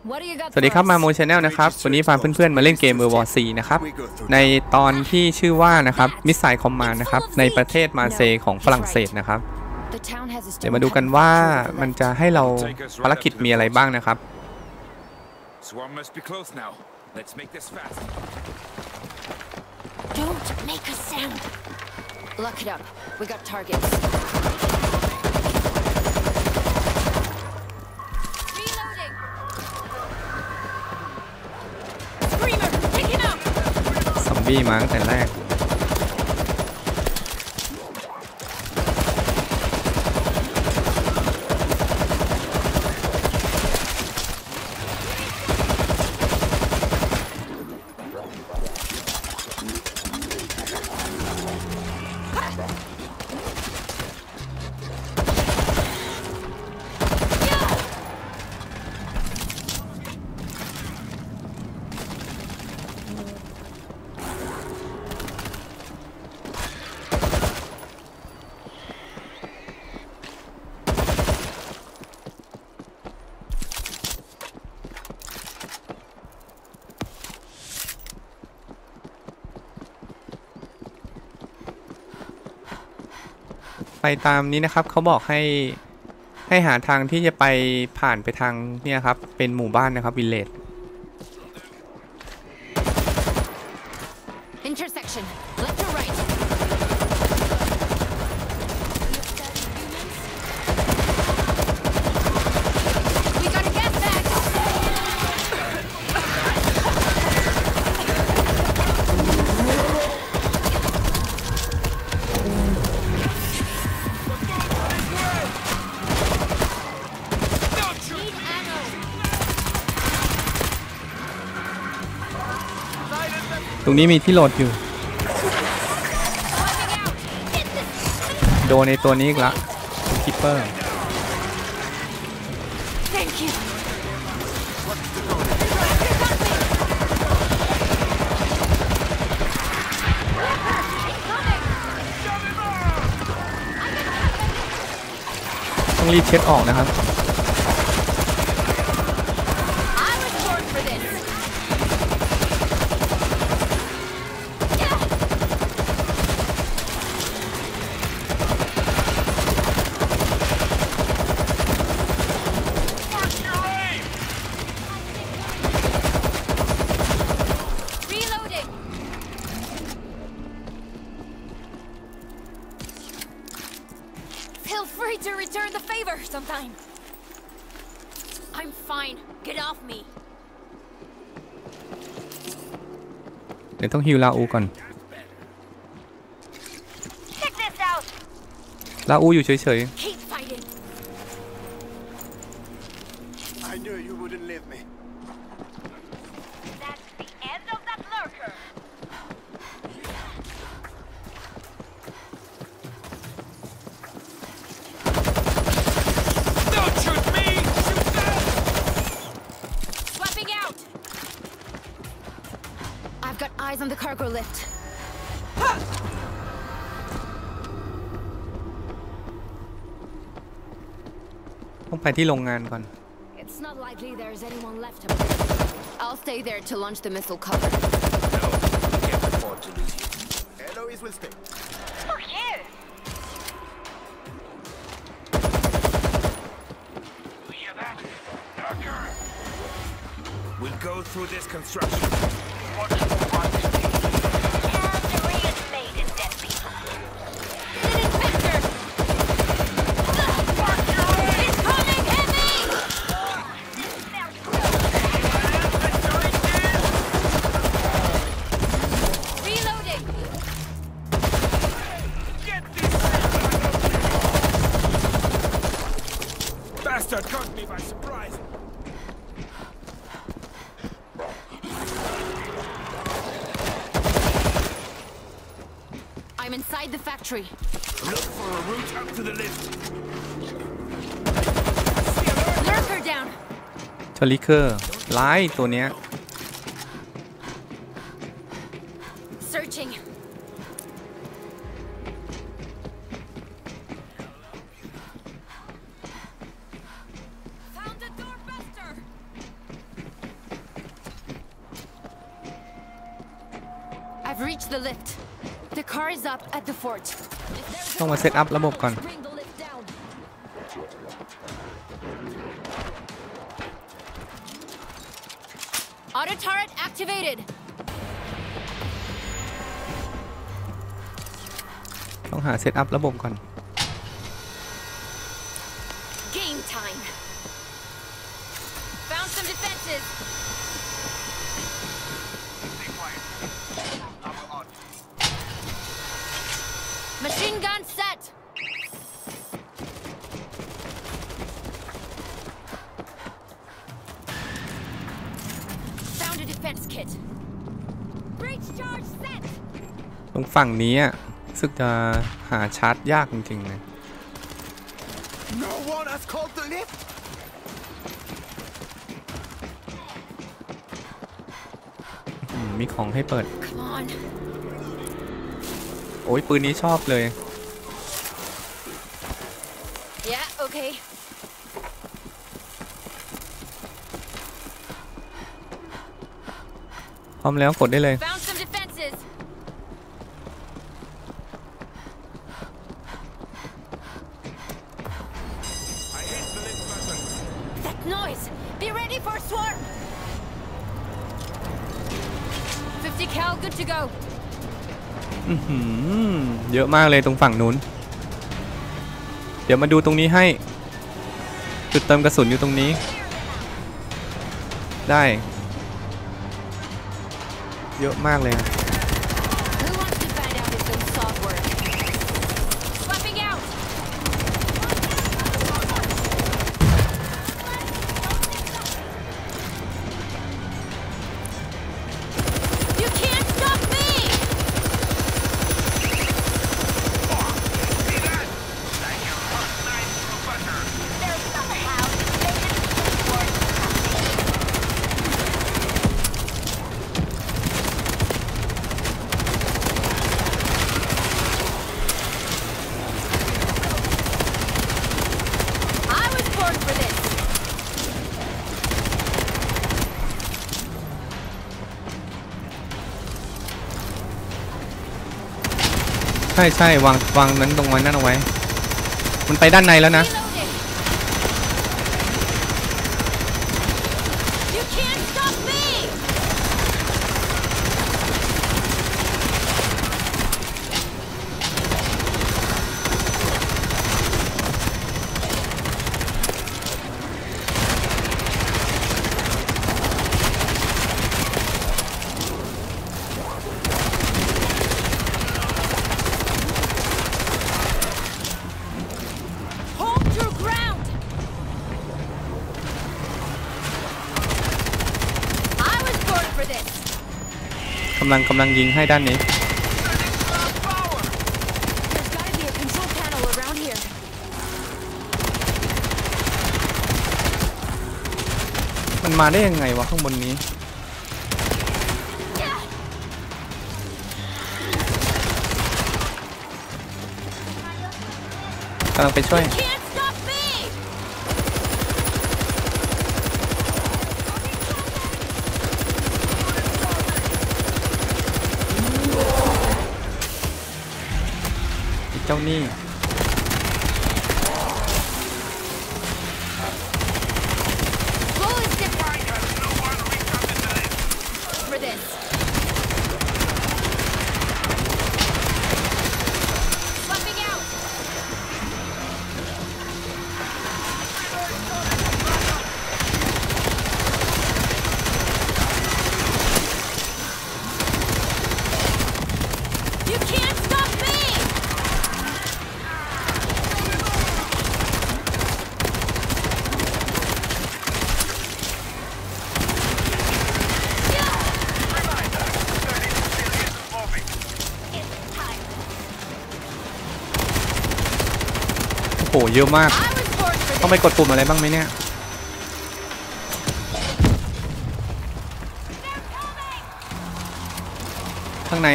สวัสดีครับมาโมชาแนลนะครับวันนี้พาเพื่อนๆมาเล่นเกมWorld War C นะครับในตอนที่ชื่อว่านะครับมิสไซล์คอมมานด์นะครับในประเทศมาเซของฝรั่งเศสนะครับเดี๋ยวมาดูกันว่ามันจะให้เราภารกิจมีอะไรบ้างนะครับซอมบี้มาตั้งแต่แรกไปตามนี้นะครับเขาบอกให้หาทางที่จะไปผ่านไปทางเนี่ยครับเป็นหมู่บ้านนะครับวิลเลจตรงนี้มีที่โหลดอยู่โดนในตัวนี้อีกละคิปเปอร์ต้องรีบเช็ดออกนะครับ To return the favor sometime. I'm fine. Get off me. เดี๋ยวต้องฮิวลาอูก่อนลาอูอยู่เฉยๆ Eyes on the cargo lift. ต้องไปที่โรงงานก่อน It's not likely there's anyone left. I'll stay there to launch the missile cover. No, we can't afford to lose you. Eloise will stay. Fuck you. You hear that? Darker. We'll go through this construction. Bastard caught me by surprise. I'm inside the factory. Look for a route up to the lift. Lurker down. ชอลิเคอร์ไล่ตัวเนี้ย Searching. Found a doorbuster. I've reached the lift. The car is up at the fort. ต้องมาเซตอัพระบบก่อน Bring the lift down. Auto turret activated. ต้องหาเซตอัพระบบก่อน Game time. Found some defenses. Stay quiet. I'm on. Machine gun set. Found a defense kit. Breach charge set. ตรงฝั่งนี้อ่ะรู้สึกจะหาชาร์จยากจริงๆเลย No one has called the lift. มีของให้เปิด Come on. โอ้ยปืนนี้ชอบเลย Yeah, okay. พร้อมแล้วกดได้เลย Found some defenses. I hit the lift button. That noise. Be ready for a swarm. 50 cal, good to go. เยอะมากเลยตรงฝั่งนู้น เดี๋ยวมาดูตรงนี้ให้ จุดเติมกระสุนอยู่ตรงนี้ ได้ เยอะมากเลย Who wants to find out if those saws work? Swapping out. You can't stop me. See that? Like a hot knife through butter. There's somehow they didn't work. I was born for this. ใช่ใช่วางนั้นตรงนั้นเอาไว้ มันไปด้านในแล้วนะ Reloading. You can't stop me. Hold your ground. I was born for this. กำลังยิงให้ด้านนี้ There's gotta be a control panel around here. มันมาได้ยังไงวะข้างบนนี้ กำลังไปช่วย Can't stop me. เจ้านี่ Bullet deployed for this. Swapping out. You can't stop me. Moving. โอ้โหเยอะมาก I was born for ต้อง this. ไปกดปุ่มอะไรบ้างไหมเนี่ย ข้างใน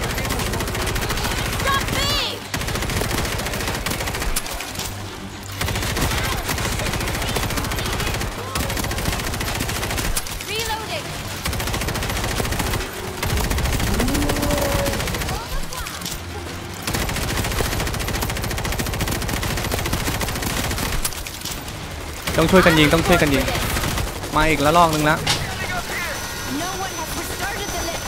Stop me. ต้องช่วยกันยิงต้องช่วยกันยิงมาอีกแล้วลอกนึงแล้ว No one has restarted the lift.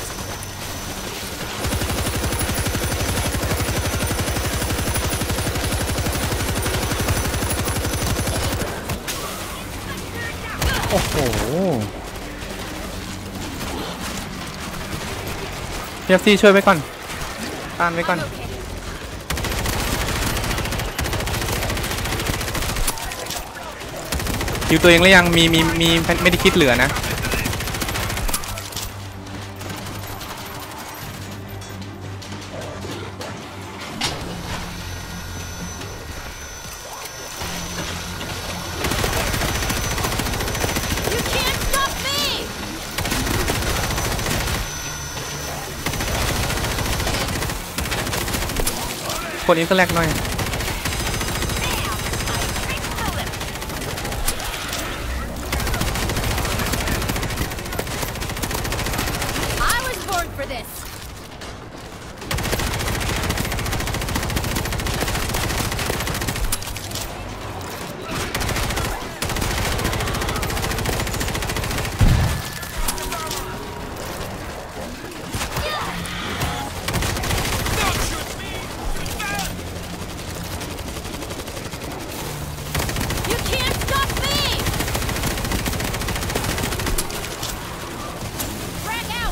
โอ้โหเทียบซี่ช่วยไว้ก่อนต้านไว้ก่อน คิวตัวเองแล้วยังมีไม่ได้คิดเหลือนะ You can't stop me. คนนี้ก็แลกหน่อย I was born for this. You can't stop me. Frag out.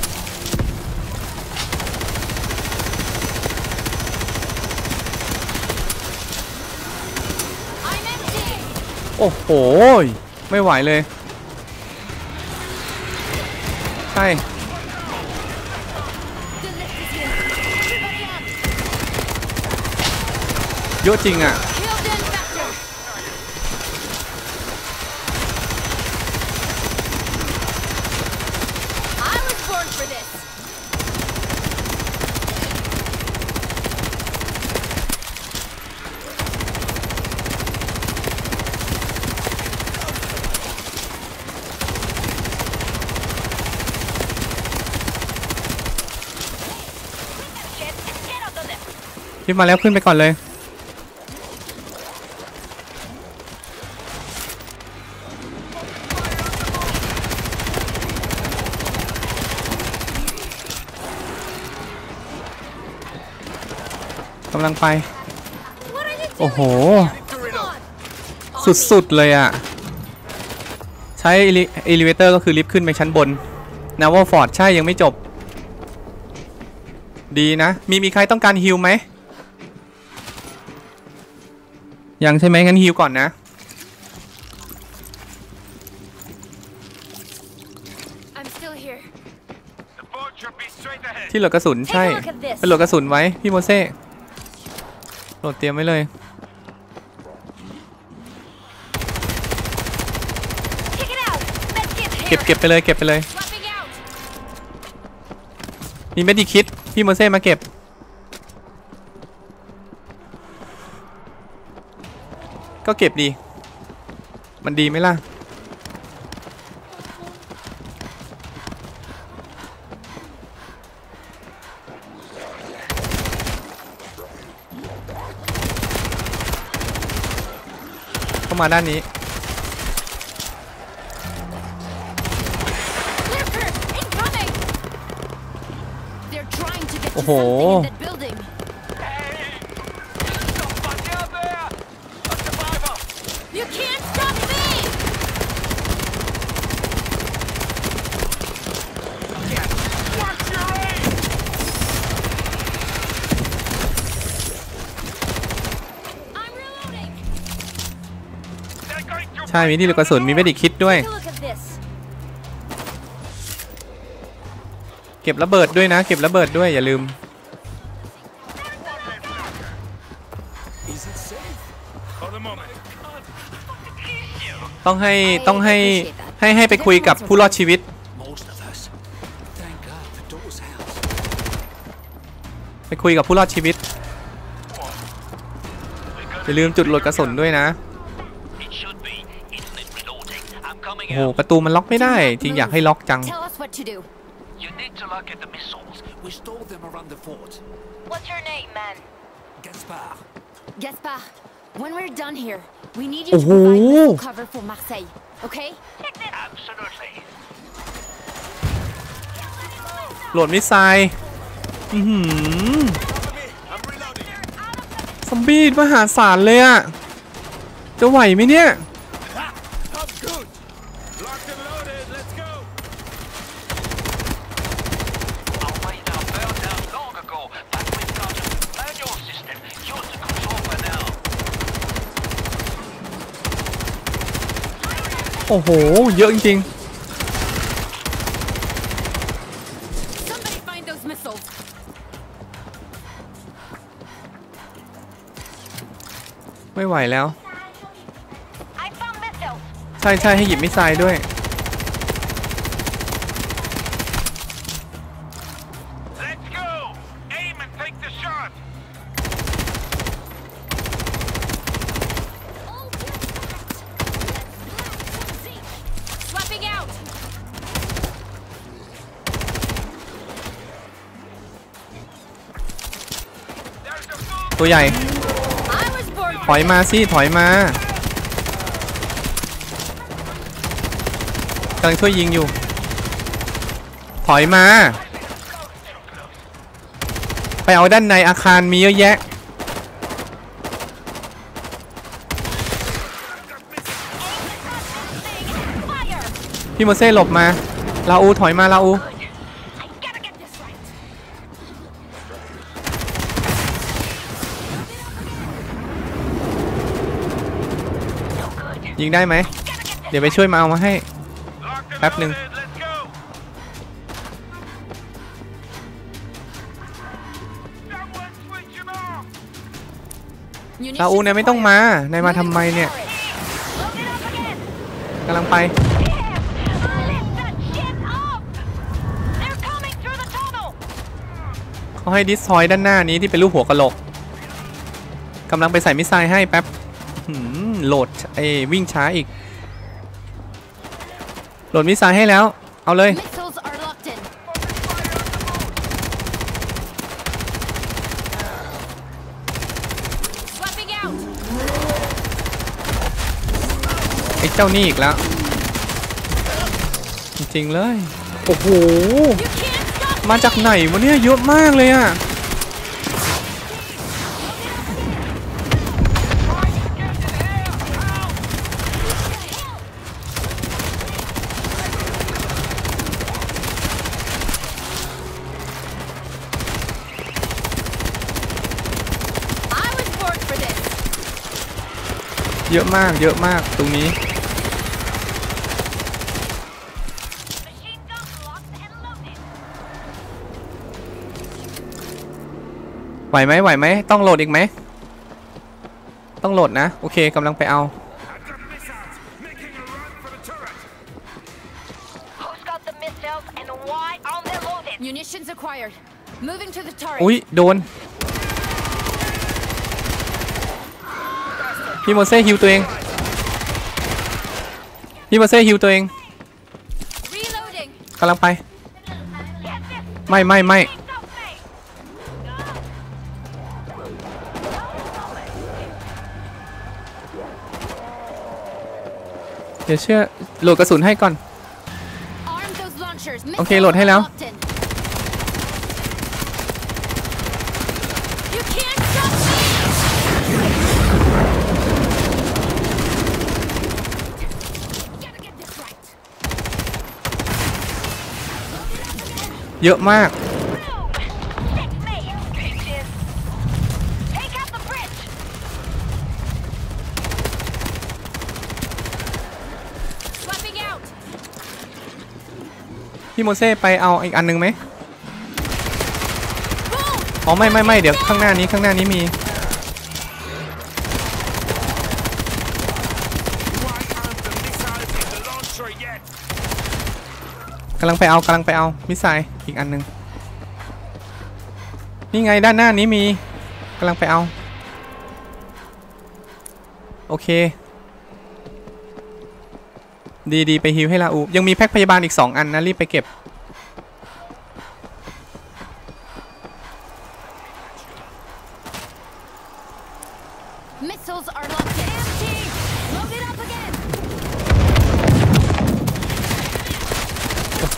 I'm empty. โอ้โหไม่ไหวเลยใช่ The lift is here. Everybody up. เยอะจริงอ่ะ Kill the infector. I was born for this. Get on the lift. ขึ้นมาแล้วขึ้นไปก่อนเลยกำลังไป What are you โอ้โห doing? Come on. สุดๆเลยอ่ะ ใช้เอลิเวเตอร์ก็คือลิฟต์ขึ้นไปชั้นบนนาว่าฟอร์ดใช่ยังไม่จบ ดีนะ มีใครต้องการฮิลไหม ยังใช่ไหมงั้นฮิลก่อนนะ I'm still here. The boat should be straight ahead. ที่โหลดกระสุนใช่ Take a look at this. เป็นโหลดกระสุนไว้พี่โมเซ่โหลดเตรียมไว้เลย Kick it out. Let's get เก็บ here. ไปเลยเก็บไปเลย Swapping out. มีเมดิคิดพี่โมเซ่มาเก็บ ก็เก็บดี มันดีไหมล่ะ เข้ามาด้านนี้ Clear curve. Incoming. They're trying to get to Oh. something in that building. Somebody out there! A survivor! You can't stop me. Watch your aim! I'm reloading. They're going to ใช่มีที่โหลดกระสุนมีเมดิคิดด้วย Take a look at this. เก็บระเบิดด้วยนะ เก็บระเบิดด้วยอย่าลืม Is it safe? For the moment. ต้องให้ไปคุยกับผู้รอดชีวิต Most of us. Thank God the door's house. ไปคุยกับผู้รอดชีวิต อย่าลืมจุดโหลดกระสุนด้วยนะ It should be. Isn't it reloading? I'm coming โอ้โหประตูมันล็อกไม่ได้ จริงอยากให้ล็อกจัง Tell us what to do. You need to look at the missiles. We stole them around the fort. What's your name, man? Gaspar. Gaspar. When we're done here, we need you to provide missile cover for Marseille. Okay? Absolutely. โหลดมิสไซล์ซอมบี้มหาศาลเลยอะจะไหวไหมเนี่ย I'm good. Locked and loaded. Let's go. Our ways are burned out long ago, but we've got a manual system. Use the control for now. โอ้โหเยอะจริง Somebody find those missiles. ๆไม่ไหวแล้ว I found missiles. ใช่ให้หยิบมิสไซล์ด้วย Let's go. Aim and take the shot. Swapping out. ตัวใหญ่ I was born ถอยมาสิถอยมากำลังช่วยยิงอยู่ถอยมาไปเอาด้านในอาคารมีเยอะแยะพี่โมเซ่หลบมาลาอูถอยมาลาอู I gotta get this right. ยิงได้ไหมเดี๋ยวไปช่วยมาเอามาให้ Locked and Happening. loaded. Let's go. Someone switch him off. ลาอูเนี่ยไม่ต้องมานายมาทำไมเนี่ย Load it up again. กำลังไป Lift that shit up. They're coming through the tunnel. เขาให้ดิสทอยด้านหน้านี้ที่เป็นรูปหัวกะโหลกกำลังไปใส่มิสไซล์ให้แป๊บโหลดวิ่งช้าอีกโหลดมิสไซล์ให้แล้วเอาเลย Missiles are locked in. Swapping out. ไอ้เจ้านี่อีกแล้วจริงๆเลยโอ้โห You can't stop. มาจากไหนวะเนี่ยเยอะมากเลยอะเยอะมากตรงนี้ Machine gun locked and loaded. ไหวไหมต้องโหลดอีกไหมต้องโหลดนะโอเคกำลังไปเอา I've got missiles. Making a run for the turret. Who's got the missiles and why aren't they loaded? Munitions acquired. Moving to the turret. อุ๊ยโดนพี่โมเซ่ฮิวตัวเอง Reloading. กำลังไป Get this. ไม่ Stop me. เดี๋ยวเชื่อโหลดกระสุนให้ก่อน Arm those launchers. โอเคโหลดให้แล้ว Locked in. You can't stop me. Gotta get this right. เยอะมาก Stick me, bitches. Take out the bridge. Swapping out. พี่โมเซ่ไปเอาอีกอันนึงไหม Boom. อ๋อไม่เดี๋ยวข้างหน้านี้มี Why aren't the missiles in the launcher yet? กำลังไปเอามิสไซล์อีกอันนึงนี่ไงด้านหน้านี้มีกำลังไปเอาโอเคดีไปฮิวให้ลาอูยังมีแพ็คพยาบาลอีก2อันนะรีบไปเก็บ Missiles are โห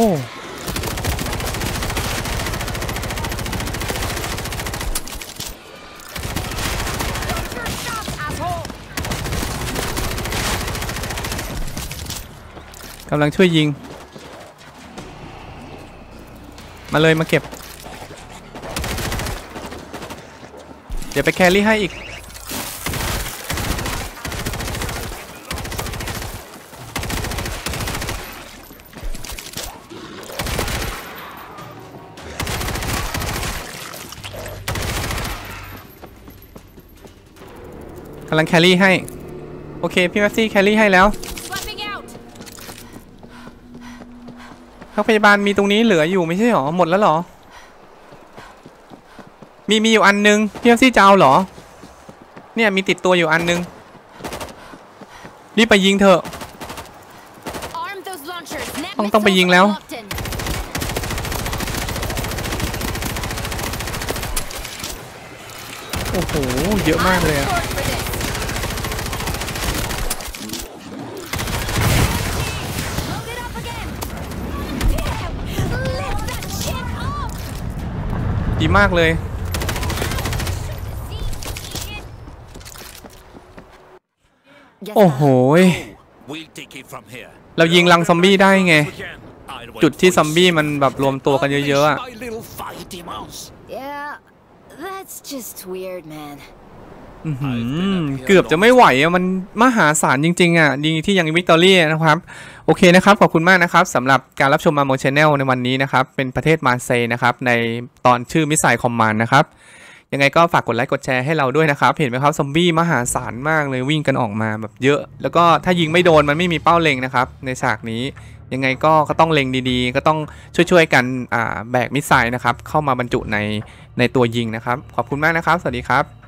กำลังช่วยยิงมาเลยมาเก็บเดี๋ยวไปแครี่ให้อีกกำลังแครี่ให้โอเคพี่แม็กซี่แครี่ให้แล้วพักพยาบาลมีตรงนี้เหลืออยู่ไม่ใช่หรอหมดแล้วหรอมีอยู่อันนึงพี่แม็กซี่จะเอาหรอเนี่ยมีติดตัวอยู่อันนึงรีบไปยิงเถอะต้องไปยิงแล้วโอ้โหเยอะมากเลยอะดีมากเลยโอ้โหเรายิงรังซอมบี้ได้ไงจุดที่ซอมบี้มันแบบรวมตัวกันเยอะๆอะเกือบจะไม่ไหวอะมันมหาศาลจริงๆอ่ะดีที่ยังวิกตอรี่นะครับโอเคนะครับขอบคุณมากนะครับสำหรับการรับชมมาโมชแนลในวันนี้นะครับเป็นประเทศมาเซนะครับในตอนชื่อมิสไซล์คอมมานด์นะครับยังไงก็ฝากกดไลค์กดแชร์ให้เราด้วยนะครับเห็นไหมครับซอมบี้มหาศาลมากเลยวิ่งกันออกมาแบบเยอะแล้วก็ถ้ายิงไม่โดนมันไม่มีเป้าเล็งนะครับในฉากนี้ยังไงก็ต้องเล็งดีๆก็ต้องช่วยๆกันแบกมิสไซล์นะครับเข้ามาบรรจุในตัวยิงนะครับขอบคุณมากนะครับสวัสดีครับ